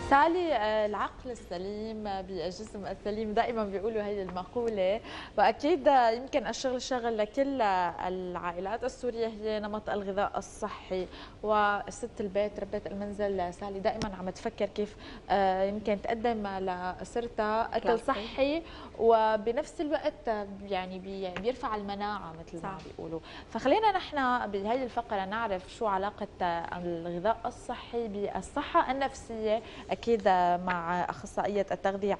سالي، العقل السليم بالجسم السليم، دائما بيقولوا هي المقولة. وأكيد يمكن الشغل شغل لكل العائلات السورية هي نمط الغذاء الصحي. وست البيت ربة المنزل سالي دائما عم تفكر كيف يمكن تقدم لأسرتها أكل صحي، وبنفس الوقت يعني بيرفع المناعة مثل ما بيقولوا. فخلينا نحن بهي الفقرة نعرف شو علاقة الغذاء الصحي بالصحة النفسية، أكيد مع أخصائية التغذية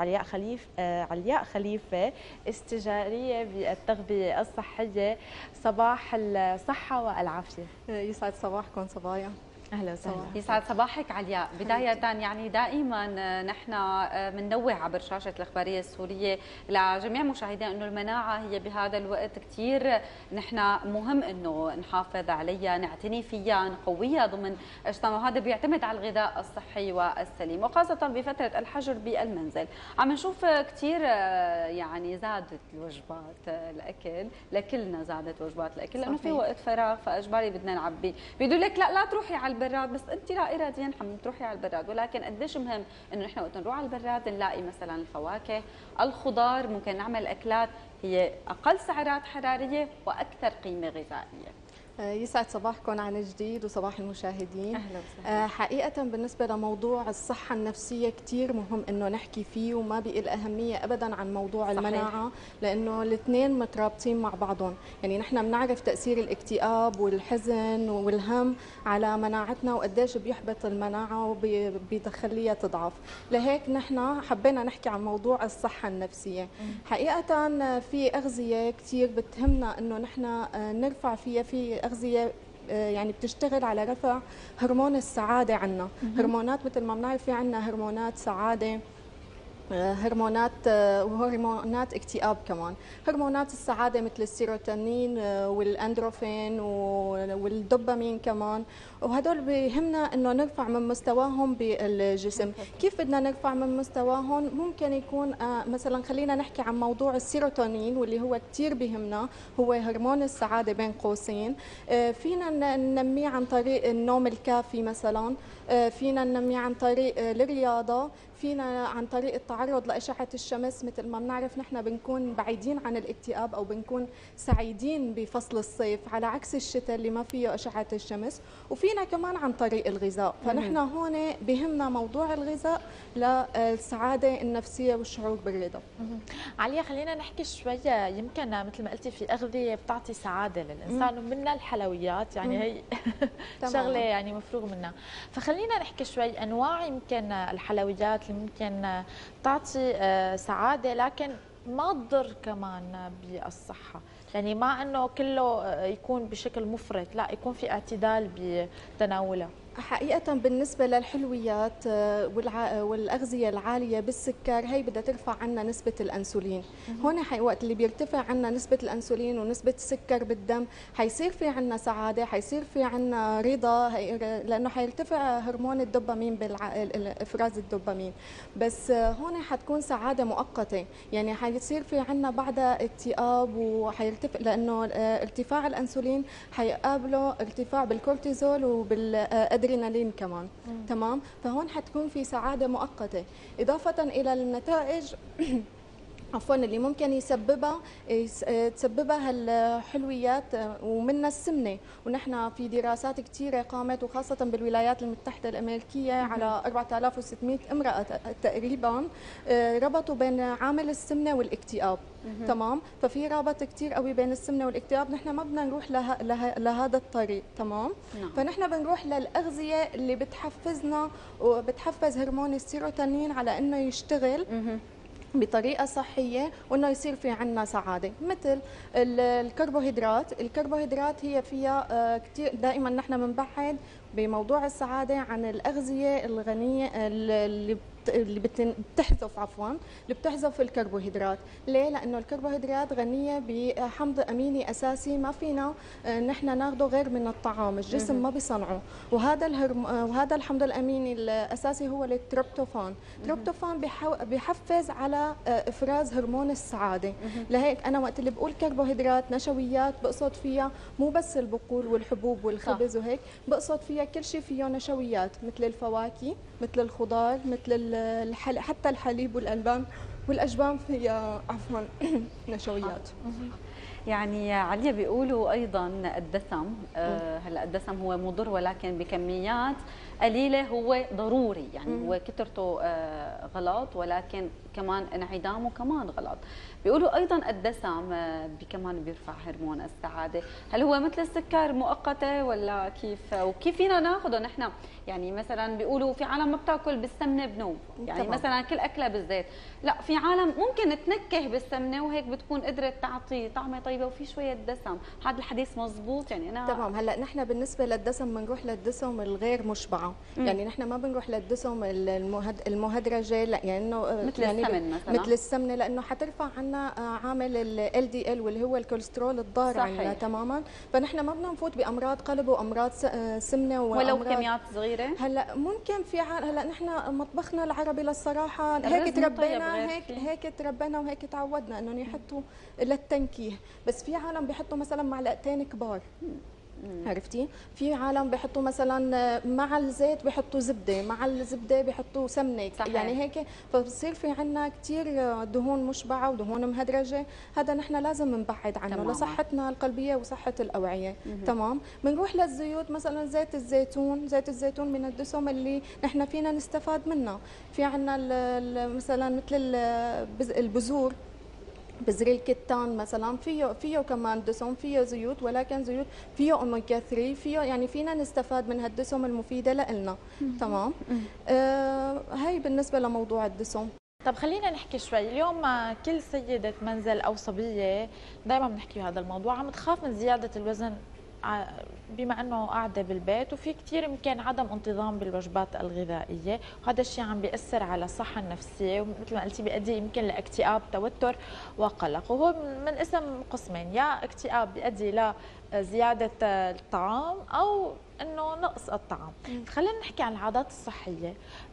علياء خليفة، استشارية بالتغذية الصحية. صباح الصحة والعافية. يسعد صباحكم صبايا. اهلا وسهلا. يسعد صباحك علياء. بدايه يعني دائما نحن بننوه عبر شاشه الاخباريه السوريه لجميع مشاهدينا انه المناعه هي بهذا الوقت كثير نحن مهم انه نحافظ عليها، نعتني فيها، نقويها ضمن اجتماع، وهذا بيعتمد على الغذاء الصحي والسليم، وخاصه بفتره الحجر بالمنزل. عم نشوف كثير يعني زادت الوجبات الاكل، لكلنا زادت وجبات الاكل لانه في وقت فراغ فاجباري بدنا نعبي. بيقولوا لك لا تروحي على البراد، بس انت لا اراديا عم تروحي على البراد، ولكن قديش مهم انه نحن وقت نروح على البراد نلاقي مثلا الفواكه، الخضار، ممكن نعمل اكلات هي اقل سعرات حراريه واكثر قيمه غذائيه. يسعد صباحكم عن جديد وصباح المشاهدين. اهلا وسهلا. حقيقه بالنسبه لموضوع الصحه النفسيه كثير مهم انه نحكي فيه، وما بيقل اهميه ابدا عن موضوع صحيح. المناعه، لانه الاثنين مترابطين مع بعضهم. يعني نحن بنعرف تاثير الاكتئاب والحزن والهم على مناعتنا وقديش بيحبط المناعه وبيخليها تضعف. لهيك نحن حبينا نحكي عن موضوع الصحه النفسيه. حقيقه في اغذيه كثير بتهمنا انه نحن نرفع فيها، في أغذية يعني بتشتغل على رفع هرمون السعادة عنا. هرمونات مثل ما بنعرف في عنا هرمونات سعادة، هرمونات اكتئاب كمان. هرمونات السعادة مثل السيروتونين والاندروفين والدوبامين كمان، وهدول بيهمنا انه نرفع من مستواهم بالجسم. كيف بدنا نرفع من مستواهم؟ ممكن يكون مثلا خلينا نحكي عن موضوع السيروتونين واللي هو كثير بيهمنا، هو هرمون السعادة بين قوسين. فينا ننميه عن طريق النوم الكافي مثلا، فينا ننميه عن طريق الرياضة، فينا عن طريق التعرض لأشعة الشمس. مثل ما بنعرف نحن بنكون بعيدين عن الاكتئاب أو بنكون سعيدين بفصل الصيف على عكس الشتاء اللي ما فيه أشعة الشمس. وفينا كمان عن طريق الغذاء. فنحن هون بهمنا موضوع الغذاء للسعادة النفسية والشعور بالرضا. عليا، خلينا نحكي شوية. يمكن مثل ما قلتي في أغذية بتعطي سعادة للإنسان، ومنها الحلويات، يعني هي شغلة يعني مفروغ منها. فخلينا نحكي شوي أنواع يمكن الحلويات اللي ممكن تعطي سعادة لكن ما تضر كمان بالصحة. يعني ما أنه كله يكون بشكل مفرط، لا، يكون في اعتدال بتناوله. حقيقة بالنسبة للحلويات والأغذية العالية بالسكر، هي بدها ترفع عنا نسبة الأنسولين. هون وقت اللي بيرتفع عنا نسبة الأنسولين ونسبة السكر بالدم، حيصير في عنا سعادة، حيصير في عنا رضا، لأنه حيرتفع هرمون الدوبامين إفراز الدوبامين. بس هون حتكون سعادة مؤقتة، يعني حيصير في عنا بعدها اكتئاب وحيرتفع، لأنه ارتفاع الأنسولين حيقابله ارتفاع بالكورتيزول وبالأدرينالين كمان. تمام. فهون حتكون في سعادة مؤقتة، إضافة إلى النتائج عفوا اللي ممكن تسببها الحلويات، ومنها السمنه. ونحن في دراسات كثيره قامت، وخاصه بالولايات المتحده الامريكيه، على 4600 امراه تقريبا، ربطوا بين عامل السمنه والاكتئاب. تمام. ففي رابط كثير قوي بين السمنه والاكتئاب. نحن ما بدنا نروح لهذا الطريق. تمام. فنحن بنروح للاغذيه اللي بتحفزنا وبتحفز هرمون السيروتونين على انه يشتغل بطريقة صحية، وانه يصير في عنا سعادة. مثل الكربوهيدرات. الكربوهيدرات هي فيها كثير، دائما نحن بنبعد بموضوع السعادة عن الأغذية الغنية اللي بتحذف عفوا، اللي بتحذف الكربوهيدرات. ليه؟ لانه الكربوهيدرات غنيه بحمض اميني اساسي ما فينا نحن ناخده غير من الطعام، الجسم ما بيصنعه. وهذا الحمض الاميني الاساسي هو التريبتوفان. التريبتوفان بيحفز على افراز هرمون السعاده. لهيك انا وقت اللي بقول كربوهيدرات نشويات بقصد فيها مو بس البقول والحبوب والخبز وهيك، بقصد فيها كل شيء فيه نشويات، مثل الفواكه، مثل الخضار، مثل حتى الحليب والالبان والاجبان فيها عفوا نشويات. يعني عليا بيقولوا ايضا الدسم، هلا الدسم هو مضر ولكن بكميات قليله هو ضروري، يعني هو كثرته غلط ولكن كمان انعدامه كمان غلط. بيقولوا ايضا الدسم كمان بيرفع هرمون السعاده، هل هو مثل السكر مؤقته ولا كيف؟ وكيف فينا ناخذه نحن؟ يعني مثلا بيقولوا في عالم ما بتاكل بالسمنه بنوم، يعني طبعا. مثلا كل اكله بالزيت، لا في عالم ممكن تنكه بالسمنه وهيك بتكون قدرت تعطي طعمه طيبه وفي شويه دسم. هذا الحديث مزبوط؟ يعني انا تمام. هلا نحن بالنسبه للدسم بنروح للدسم الغير مشبعه، يعني نحن ما بنروح للدسم المهدرجه، لا يعني انه مثل يعني السمن مثلا، مثل السمنه، لانه حترفع عنا عامل ال LDL واللي هو الكوليسترول الضار عنا تماما. فنحن ما بدنا نفوت بامراض قلب وامراض سمنه ولو كميات صغيره. هلا ممكن في هلا نحن مطبخنا العربي للصراحه هيك تربينا، هيك تربينا وهيك تعودنا انه يحطوا للتنكيه، بس في عالم بيحطوا مثلا معلقتين كبار. عرفتي؟ في عالم بيحطوا مثلا مع الزيت بيحطوا زبده، مع الزبده بيحطوا سمنه، صحيح. يعني هيك فبصير في عندنا كثير دهون مشبعه ودهون مهدرجه، هذا نحن لازم نبعد عنه تماما. لصحتنا القلبيه وصحه الاوعيه. تمام. بنروح للزيوت، مثلا زيت الزيتون، زيت الزيتون من الدسم اللي نحن فينا نستفاد منه. في عندنا مثلا مثل البذور، بذر الكتان مثلا فيه كمان دسم، فيه زيوت، ولكن زيوت فيه اوميجا 3، فيه يعني فينا نستفاد من هالدسم المفيده لنا. تمام. هي بالنسبه لموضوع الدسم. طب خلينا نحكي شوي. اليوم كل سيدة منزل أو صبية دائما بنحكي هذا الموضوع عم تخاف من زيادة الوزن بما انه قاعده بالبيت، وفي كثير يمكن عدم انتظام بالوجبات الغذائيه، وهذا الشيء عم بياثر على الصحه النفسيه، ومثل ما قلتي بيؤدي يمكن لاكتئاب، توتر وقلق، وهو من اسم قسمين، يا اكتئاب بيؤدي لزياده الطعام او انه نقص الطعام. خلينا نحكي عن العادات الصحيه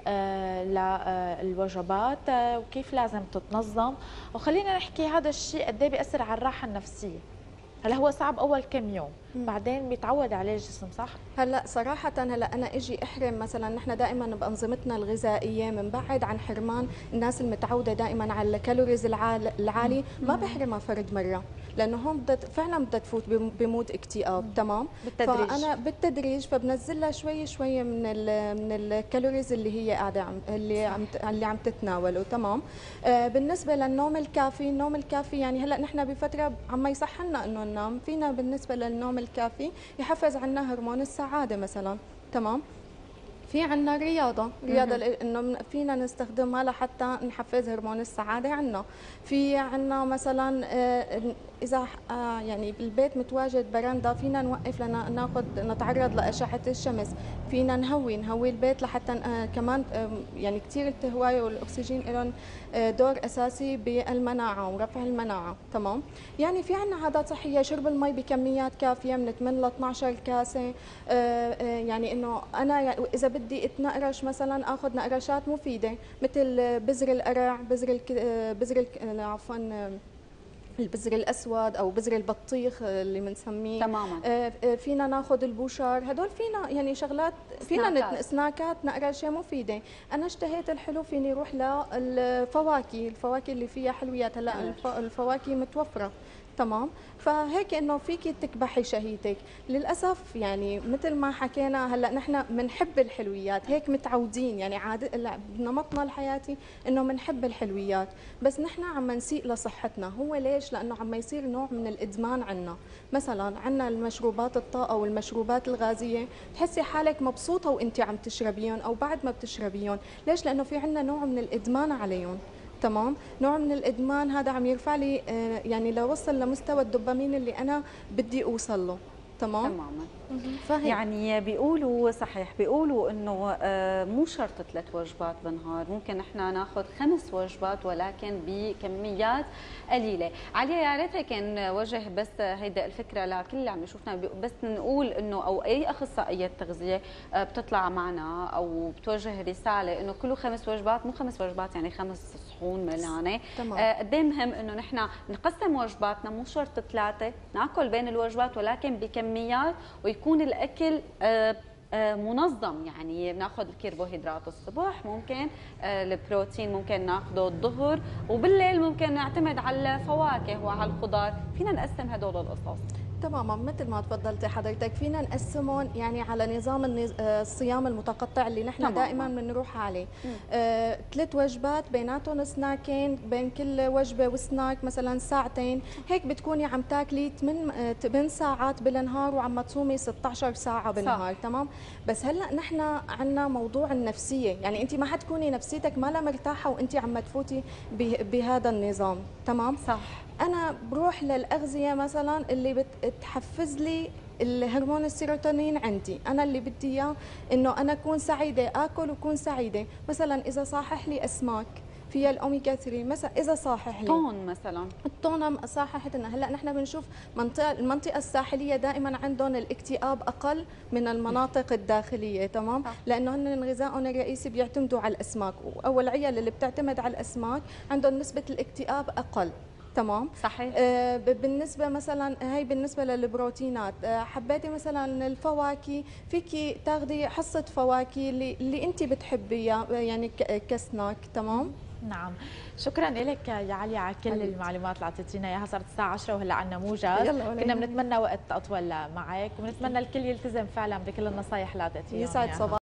للوجبات وكيف لازم تتنظم، وخلينا نحكي هذا الشيء قد ايه بياثر على الراحه النفسيه. هلا هو صعب اول كم يوم، بعدين بيتعود عليه الجسم، صح؟ هلا صراحة هلا أنا إجي أحرم مثلا، نحن دائما بأنظمتنا الغذائية بنبعد عن حرمان الناس المتعودة دائما على الكالوريز العالي، ما بحرمها فرد مرة، لأنه هون فعلا بدها تفوت بمود اكتئاب. تمام؟ بالتدريج. فأنا بالتدريج فبنزلها شوي شوي من الكالوريز اللي هي قاعدة اللي عم تتناوله. تمام؟ بالنسبة للنوم الكافي، النوم الكافي يعني هلا نحن بفترة عم يصح لنا إنه ننام، فينا بالنسبة للنوم الكافي يحفز عنا هرمون السعادة مثلا. تمام. في عنا رياضة انه فينا نستخدمها لحتى نحفز هرمون السعادة عنا. في عنا مثلا اذا يعني بالبيت متواجد براندا، فينا نوقف ناخذ نتعرض لأشعة الشمس، فينا نهوي البيت لحتى كمان يعني كثير التهواية والاكسجين لهم دور اساسي بالمناعة ورفع المناعة. تمام. يعني في عنا عادات صحية، شرب المي بكميات كافية من 8 ل 12 كاسة. يعني انه انا اذا بدي اتنقرش مثلا اخذ نقرشات مفيده مثل بذر القرع، عفوا البذر الاسود او بذر البطيخ اللي بنسميه. تماما. فينا ناخذ البوشار، هدول فينا يعني شغلات فينا سناكات نقرشه مفيده. انا اشتهيت الحلو فيني اروح للفواكه، الفواكه اللي فيها حلويات. هلا الفواكه متوفره. تمام. فهيك انه فيكي تكبحي شهيتك. للاسف يعني مثل ما حكينا هلا نحن بنحب الحلويات، هيك متعودين يعني نمطنا الحياتي انه بنحب الحلويات، بس نحن عم نسيء لصحتنا. هو ليش؟ لانه عم يصير نوع من الادمان عنا. مثلا عنا المشروبات الطاقه والمشروبات الغازيه، تحسي حالك مبسوطه وانت عم تشربيهم او بعد ما بتشربيهم. ليش؟ لانه في عنا نوع من الادمان عليهم. تمام. نوع من الادمان هذا عم يرفع لي يعني لوصل لمستوى الدوبامين اللي انا بدي اوصل له. تماما. فهي يعني بيقولوا صحيح، بيقولوا انه مو شرط 3 وجبات بالنهار، ممكن نحن ناخذ 5 وجبات ولكن بكميات قليله. عليا يا ريت هيك نوجه بس هيدا الفكره لكل اللي عم يشوفنا، بس نقول انه او اي اخصائيه تغذيه بتطلع معنا او بتوجه رساله انه كله 5 وجبات، مو 5 وجبات يعني 5 صحون ملانه. قد ايه مهم انه نحن نقسم وجباتنا، مو شرط 3 ناكل بين الوجبات ولكن بكميات، ويكون الاكل منظم. يعني بناخذ الكربوهيدرات الصبح، ممكن البروتين ممكن ناخذه الظهر، وبالليل ممكن نعتمد على الفواكه وعلى الخضار. فينا نقسم هدول القصص تماما مثل ما تفضلتي حضرتك. فينا نقسمهم يعني على نظام الصيام المتقطع اللي نحن دائما بنروح عليه. 3 وجبات بيناتهم سناكين، بين كل وجبه وسناك مثلا ساعتين، هيك بتكوني عم تاكلي 8 ساعات بالنهار وعم تصومي 16 ساعه بالنهار. صح. تمام. بس هلا نحن عندنا موضوع النفسيه، يعني انت ما حتكوني نفسيتك ما مرتاحه وانت عم تفوتي بهذا النظام. تمام. صح. أنا بروح للأغذية مثلا اللي بتحفز لي الهرمون السيروتونين عندي، أنا اللي بدي إياه إنه أنا أكون سعيدة، آكل وأكون سعيدة. مثلا إذا صاحح لي أسماك فيها الأوميجا 3 مثلا، إذا صاحح لي التون مثلا، التونة صاححت لنا. هلا نحن بنشوف المنطقة الساحلية دائما عندهم الاكتئاب أقل من المناطق الداخلية. تمام. لأنه هن غذائهم الرئيسي بيعتمدوا على الأسماك، أو العيال اللي بتعتمد على الأسماك عندهم نسبة الاكتئاب أقل. تمام. صحيح. بالنسبه مثلا هي بالنسبه للبروتينات، حبيتي مثلا الفواكه، فيكي تاخذي حصه فواكه اللي انت بتحبيها يعني كسناك. تمام. نعم، شكرا لك يا علي على كل المعلومات اللي اعطيتينا اياها. صارت الساعه 10 وهلا عندنا موجز، كنا بنتمنى وقت اطول معك، وبنتمنى الكل يلتزم فعلا بكل النصائح اللي اعطيتينا. يسعد صباح